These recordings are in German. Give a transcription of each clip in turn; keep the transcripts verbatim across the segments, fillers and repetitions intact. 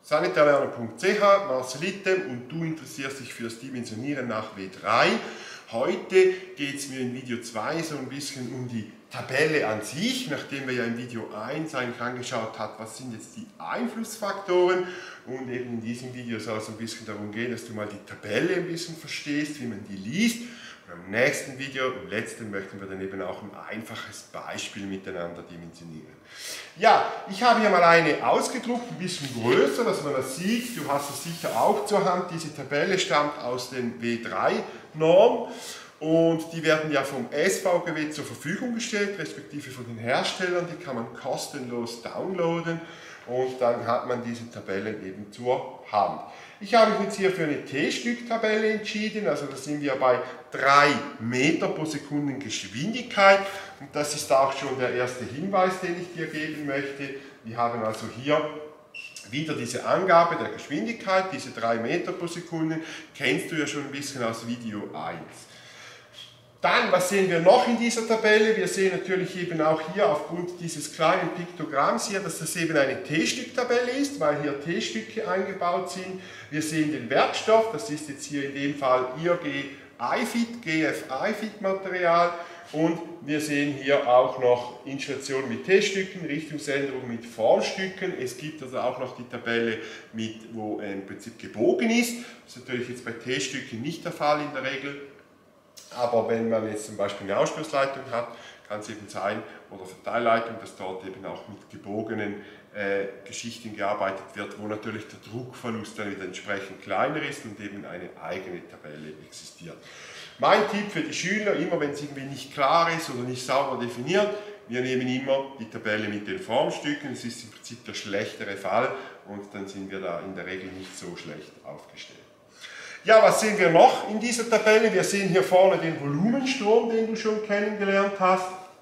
sanitäterlerner punkt c h, Marcel Item, und du interessierst dich für das Dimensionieren nach W drei. Heute geht es mir in Video zwei so ein bisschen um die Tabelle an sich, nachdem wir ja im Video eins eigentlich angeschaut haben, was sind jetzt die Einflussfaktoren, und eben in diesem Video soll es ein bisschen darum gehen, dass du mal die Tabelle ein bisschen verstehst, wie man die liest. Und im nächsten Video, im letzten, möchten wir dann eben auch ein einfaches Beispiel miteinander dimensionieren. Ja, ich habe hier mal eine ausgedruckt, ein bisschen größer, dass man das sieht. Du hast es sicher auch zur Hand. Diese Tabelle stammt aus den W drei Norm. Und die werden ja vom S V G W zur Verfügung gestellt, respektive von den Herstellern. Die kann man kostenlos downloaden und dann hat man diese Tabellen eben zur Hand. Ich habe mich jetzt hier für eine T-Stück-Tabelle entschieden, also da sind wir bei drei Meter pro Sekunde Geschwindigkeit, und das ist auch schon der erste Hinweis, den ich dir geben möchte. Wir haben also hier wieder diese Angabe der Geschwindigkeit, diese drei Meter pro Sekunde, kennst du ja schon ein bisschen aus Video eins. Dann, was sehen wir noch in dieser Tabelle? Wir sehen natürlich eben auch hier aufgrund dieses kleinen Piktogramms hier, dass das eben eine T-Stück-Tabelle ist, weil hier T-Stücke eingebaut sind. Wir sehen den Werkstoff, das ist jetzt hier in dem Fall I A G iFit, G F iFit Material, und wir sehen hier auch noch Installation mit T-Stücken, Richtungsänderung mit Formstücken. Es gibt also auch noch die Tabelle, mit, wo im Prinzip gebogen ist. Das ist natürlich jetzt bei T-Stücken nicht der Fall in der Regel. Aber wenn man jetzt zum Beispiel eine Ausstoßleitung hat, kann es eben sein, oder Verteilleitung, dass dort eben auch mit gebogenen äh, Geschichten gearbeitet wird, wo natürlich der Druckverlust dann wieder entsprechend kleiner ist und eben eine eigene Tabelle existiert. Mein Tipp für die Schüler, immer wenn es irgendwie nicht klar ist oder nicht sauber definiert, wir nehmen immer die Tabelle mit den Formstücken. Es ist im Prinzip der schlechtere Fall, und dann sind wir da in der Regel nicht so schlecht aufgestellt. Ja, was sehen wir noch in dieser Tabelle? Wir sehen hier vorne den Volumenstrom, den du schon kennengelernt hast.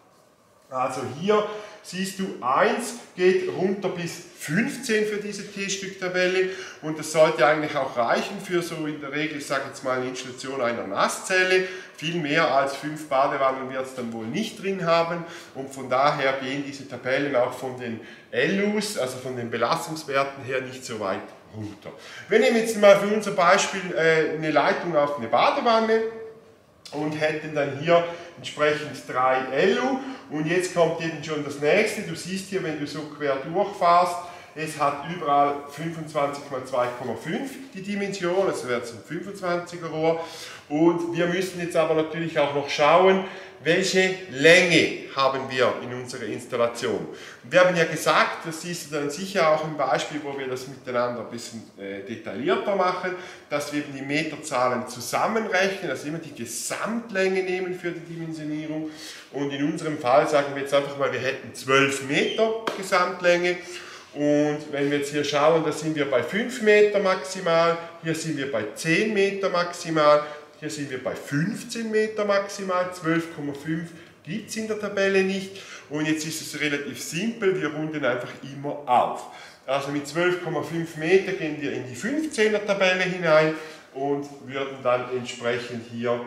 Also hier siehst du, eins geht runter bis fünfzehn für diese T-Stück-Tabelle, und das sollte eigentlich auch reichen für so in der Regel, ich sage jetzt mal, eine Installation einer Nasszelle. Viel mehr als fünf Badewannen wird es dann wohl nicht drin haben, und von daher gehen diese Tabellen auch von den L Us, also von den Belastungswerten her, nicht so weit runter. Wir nehmen jetzt mal für unser Beispiel äh, eine Leitung auf eine Badewanne und hätten dann hier entsprechend drei L U, und jetzt kommt eben schon das nächste. Du siehst hier, wenn du so quer durchfährst, es hat überall fünfundzwanzig mal zwei Komma fünf die Dimension, also wäre es ein fünfundzwanziger Rohr, und wir müssen jetzt aber natürlich auch noch schauen, welche Länge haben wir in unserer Installation. Wir haben ja gesagt, das siehst du dann sicher auch im Beispiel, wo wir das miteinander ein bisschen äh, detaillierter machen, dass wir eben die Meterzahlen zusammenrechnen, also immer die Gesamtlänge nehmen für die Dimensionierung, und in unserem Fall sagen wir jetzt einfach mal, wir hätten zwölf Meter Gesamtlänge, und wenn wir jetzt hier schauen, da sind wir bei fünf Meter maximal, hier sind wir bei zehn Meter maximal, hier sind wir bei fünfzehn Meter maximal, zwölf Komma fünf gibt es in der Tabelle nicht, und jetzt ist es relativ simpel, wir runden einfach immer auf. Also mit zwölf Komma fünf Meter gehen wir in die fünfzehner Tabelle hinein und würden dann entsprechend hier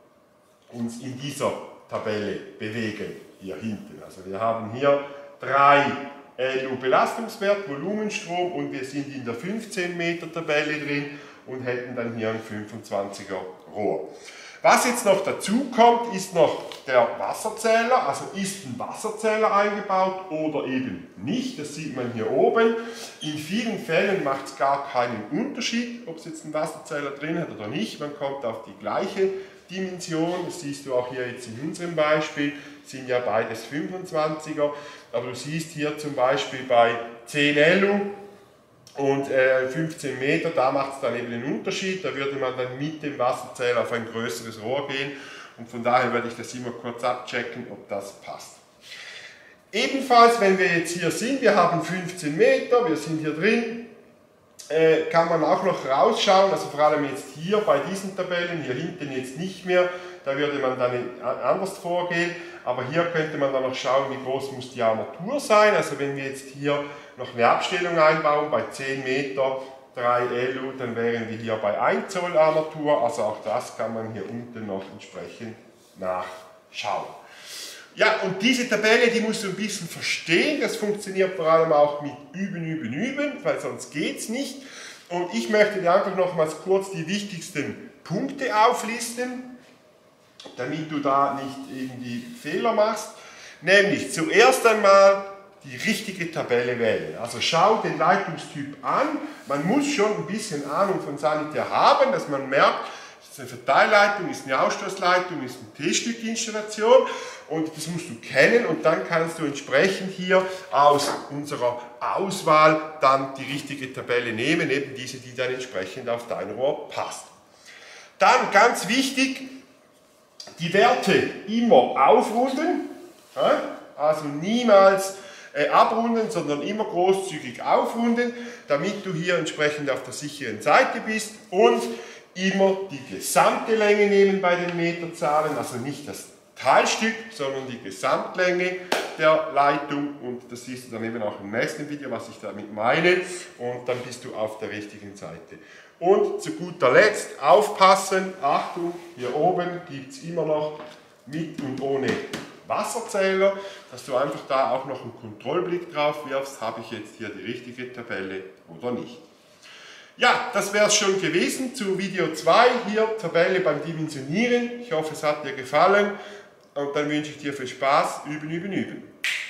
uns in dieser Tabelle bewegen, hier hinten. Also wir haben hier drei L U Belastungswert, Volumenstrom, und wir sind in der fünfzehn Meter Tabelle drin und hätten dann hier ein fünfundzwanziger Rohr. Was jetzt noch dazu kommt, ist noch der Wasserzähler, also ist ein Wasserzähler eingebaut oder eben nicht, das sieht man hier oben. In vielen Fällen macht es gar keinen Unterschied, ob es jetzt einen Wasserzähler drin hat oder nicht, man kommt auf die gleiche Dimension, das siehst du auch hier jetzt in unserem Beispiel, sind ja beides fünfundzwanziger, aber du siehst hier zum Beispiel bei zehn L U und äh, fünfzehn Meter, da macht es dann eben einen Unterschied, da würde man dann mit dem Wasserzähler auf ein größeres Rohr gehen, und von daher werde ich das immer kurz abchecken, ob das passt. Ebenfalls, wenn wir jetzt hier sind, wir haben fünfzehn Meter, wir sind hier drin, äh, kann man auch noch rausschauen, also vor allem jetzt hier bei diesen Tabellen, hier hinten jetzt nicht mehr, da würde man dann anders vorgehen, aber hier könnte man dann noch schauen, wie groß muss die Armatur sein, also wenn wir jetzt hier noch eine Abstellung einbauen, bei zehn Meter, drei L U, dann wären wir hier bei ein Zoll Armatur, also auch das kann man hier unten noch entsprechend nachschauen. Ja, und diese Tabelle, die musst du ein bisschen verstehen. Das funktioniert vor allem auch mit Üben, Üben, Üben, weil sonst geht es nicht. Und ich möchte dir einfach nochmals kurz die wichtigsten Punkte auflisten, damit du da nicht irgendwie Fehler machst. Nämlich zuerst einmal die richtige Tabelle wählen. Also schau den Leitungstyp an. Man muss schon ein bisschen Ahnung von Sanitär haben, dass man merkt, ist eine Verteilleitung, ist eine Ausstoßleitung, ist eine T-Stück-Installation und das musst du kennen und dann kannst du entsprechend hier aus unserer Auswahl dann die richtige Tabelle nehmen, eben diese, die dann entsprechend auf dein Rohr passt. Dann ganz wichtig, die Werte immer aufrunden, also niemals äh, abrunden, sondern immer großzügig aufrunden, damit du hier entsprechend auf der sicheren Seite bist und immer die gesamte Länge nehmen bei den Meterzahlen, also nicht das Teilstück, sondern die Gesamtlänge der Leitung und das siehst du dann eben auch im nächsten Video, was ich damit meine und dann bist du auf der richtigen Seite. Und zu guter Letzt aufpassen, Achtung, hier oben gibt es immer noch mit und ohne Wasserzähler, dass du einfach da auch noch einen Kontrollblick drauf wirfst, habe ich jetzt hier die richtige Tabelle oder nicht. Ja, das wäre es schon gewesen zu Video zwei, hier Tabelle beim Dimensionieren. Ich hoffe, es hat dir gefallen und dann wünsche ich dir viel Spaß, üben, üben, üben.